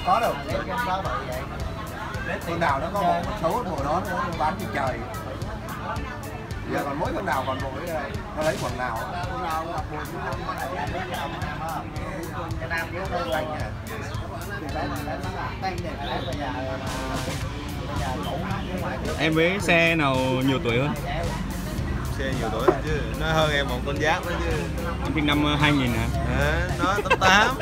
Có đâu, cái đó bởi vậy. Con nào nó có một số mùa đó nó bán trên trời. Giờ còn mỗi con nào còn mỗi nó lấy quần nào. Con nào gặp mùa thứ năm mà lại lấy cái ông cái nam cái nó lành à. Em với xe nào nhiều tuổi hơn? Xe nhiều tuổi chứ, nó hơn em một con giáp đó chứ. Em sinh năm 2000 hả? Nó 88.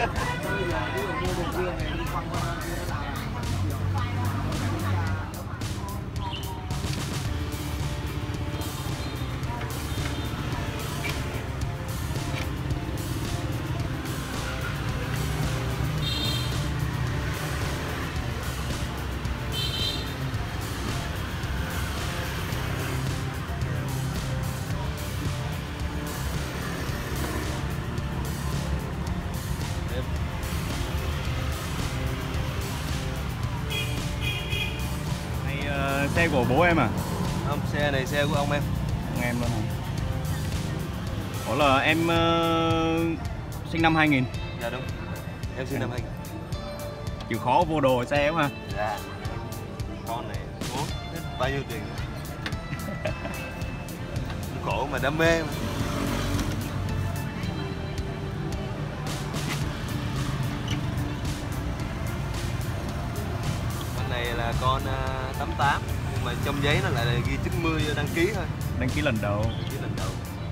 Xe của bố em à? Không, xe này xe của ông em. Ông em luôn hả? Ủa là em sinh năm 2000. Dạ đúng. Em sinh năm 2000. Chịu khó vô đồ xe quá ha. Dạ. Con này bố hết bao nhiêu tiền? Khổ mà đam mê mà. Con này là con 88 nhưng mà trong giấy nó lại là ghi 90 đăng ký thôi. Đăng ký lần đầu. Đăng ký lần đầu.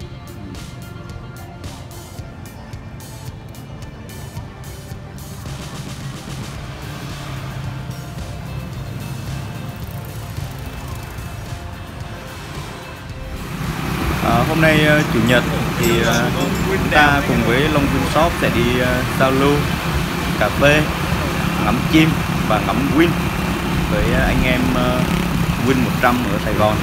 Hôm nay chủ nhật thì chúng ta cùng với Long Win Shop sẽ đi giao lưu, cà phê, ngắm chim và ngắm Win với anh em Win 100 ở Sài Gòn.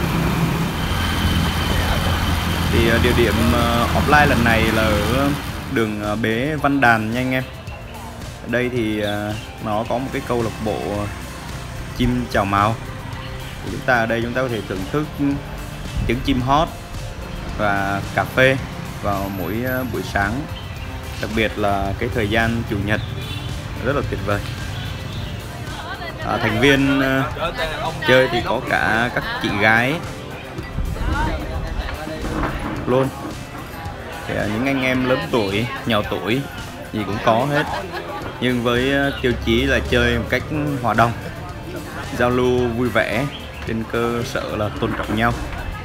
Thì địa điểm offline lần này là ở đường Bế Văn Đàn nha anh em. Ở đây thì nó có một cái câu lạc bộ chim chào mào. Chúng ta ở đây chúng ta có thể thưởng thức tiếng chim hót và cà phê vào mỗi buổi sáng, đặc biệt là cái thời gian chủ nhật rất là tuyệt vời. Thành viên chơi thì có cả các chị gái luôn, thì những anh em lớn tuổi, nhỏ tuổi gì cũng có hết, nhưng với tiêu chí là chơi một cách hòa đồng, giao lưu vui vẻ trên cơ sở là tôn trọng nhau.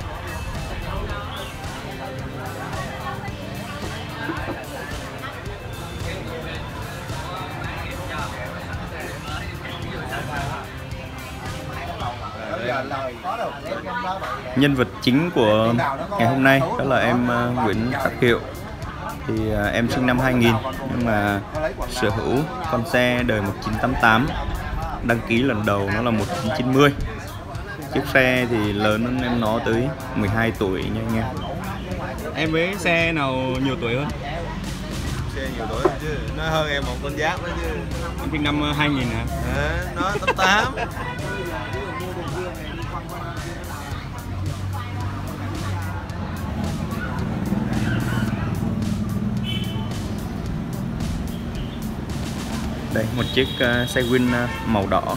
Nhân vật chính của ngày hôm nay đó là em Nguyễn Khắc Hiệu. Thì em sinh năm 2000 nhưng mà sở hữu con xe đời 1988, đăng ký lần đầu nó là 1990. Chiếc xe thì lớn hơn em nó tới 12 tuổi nha anh em. Em với xe nào nhiều tuổi hơn? Xe nhiều tuổi chứ, nó hơn em một con giáp đó chứ. Em sinh năm 2000 hả? Nó 88. Đây, một chiếc xe Win màu đỏ.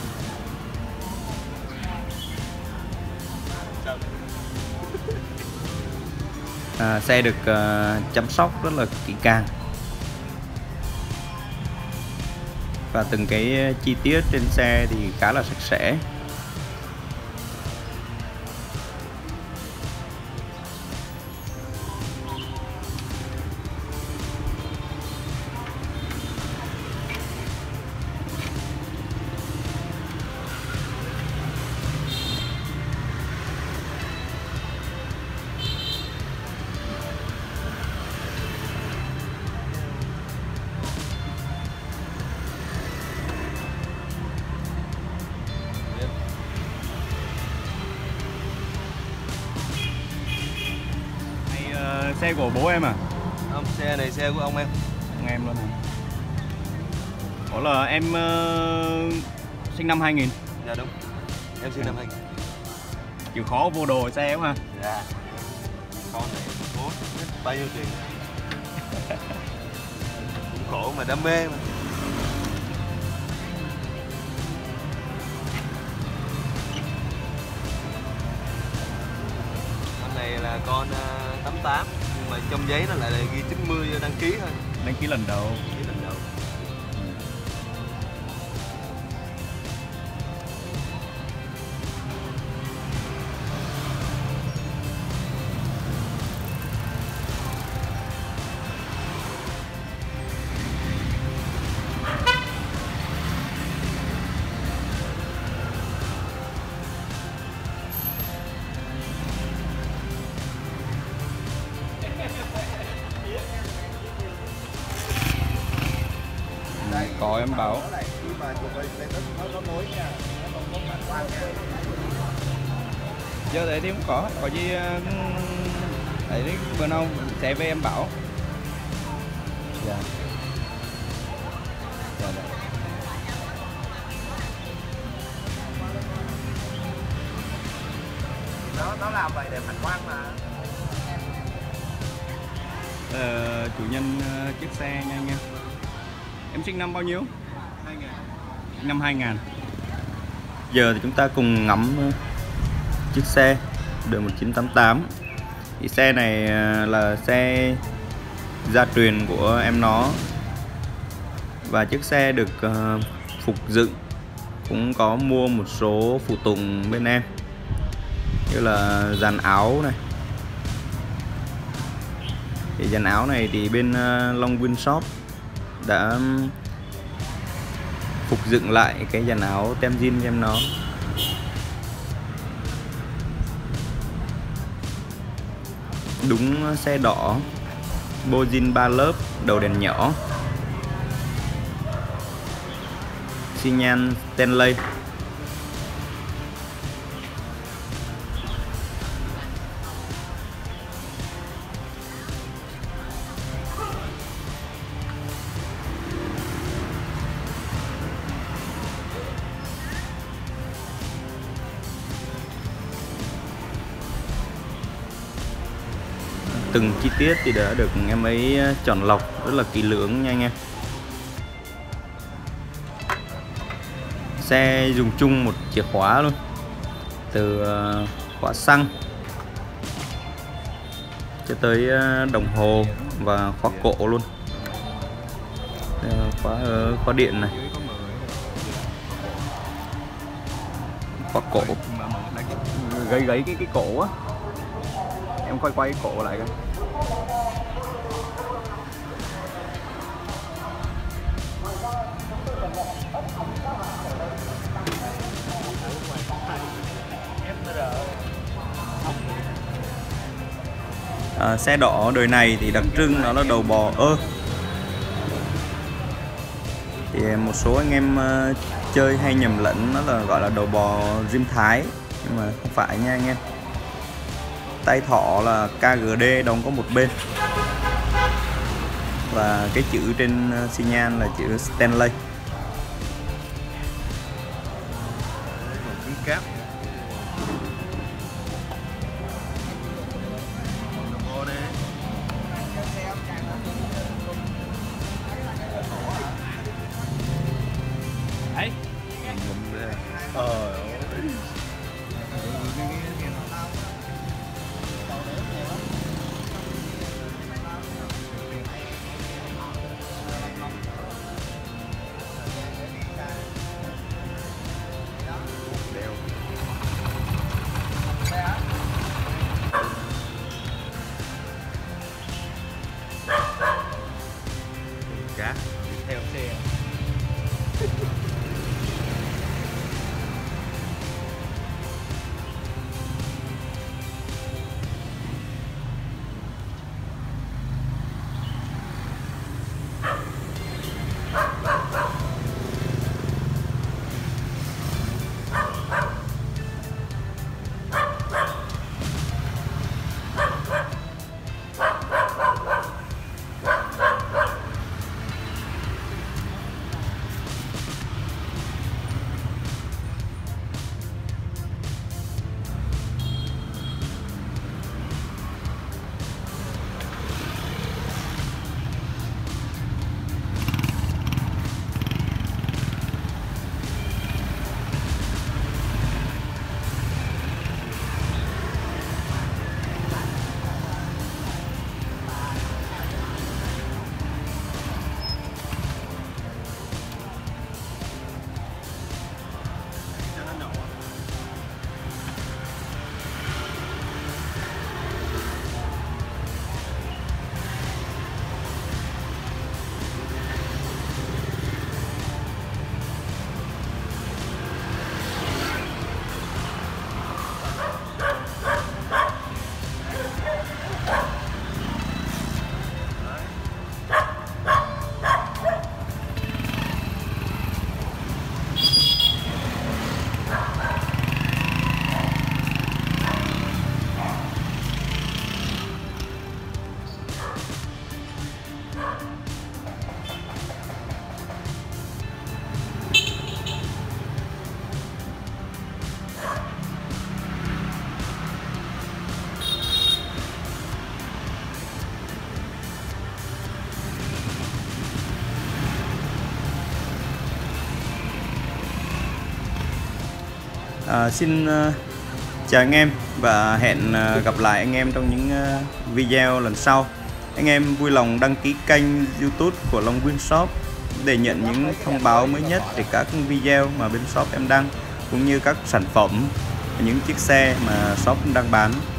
Xe được chăm sóc rất là kỹ càng, và từng cái chi tiết trên xe thì khá là sạch sẽ. Xe của bố em à? Không, xe này xe của ông em. Ông em luôn hả? Ủa là em sinh năm 2000. Dạ đúng. Em sinh năm 2000. Chịu khó vô đồ xe quá ha. Dạ. Con này bố hết bao nhiêu tiền? Khổ mà đam mê mà. là con 88 nhưng mà trong giấy nó lại là ghi 90 đăng ký thôi. Đăng ký lần đầu. Đăng ký lần đầu. Có em báo. Giờ đấy thì không có gì đấy bữa nào sẽ về em bảo. Dạ. Dạ. Nó làm vậy để phản quang mà. Chủ nhân chiếc xe nha anh em. Em sinh năm bao nhiêu? 2000. Năm 2000. Giờ thì chúng ta cùng ngắm chiếc xe đời 1988. Thì xe này là xe gia truyền của em nó. Và chiếc xe được phục dựng, cũng có mua một số phụ tùng bên em, như là dàn áo này. Thì dàn áo này thì bên Long Win Shop đã phục dựng lại cái dàn áo tem zin cho em nó. Đúng xe đỏ, bô zin 3 lớp, đầu đèn nhỏ, xi nhan Stanley. Từng chi tiết thì đã được em ấy chọn lọc rất là kỹ lưỡng nha anh em. Xe dùng chung một chìa khóa luôn, từ khóa xăng cho tới đồng hồ và khóa cổ luôn. Khóa điện này, khóa cổ gãy cái cổ á. Em quay cái cổ lại coi. Xe đỏ đời này thì đặc trưng nó là đầu bò thì một số anh em chơi hay nhầm lẫn nó là gọi là đầu bò Diêm Thái, nhưng mà không phải nha anh em. Tay thọ là KGD đóng có một bên, và cái chữ trên xi nhan là chữ Stanley. Cáp. Đấy. Cá theo xe. Xin chào anh em và hẹn gặp lại anh em trong những video lần sau. Anh em vui lòng đăng ký kênh YouTube của Long Win Shop để nhận những thông báo mới nhất về các video mà bên shop em đăng, cũng như các sản phẩm, những chiếc xe mà shop đang bán.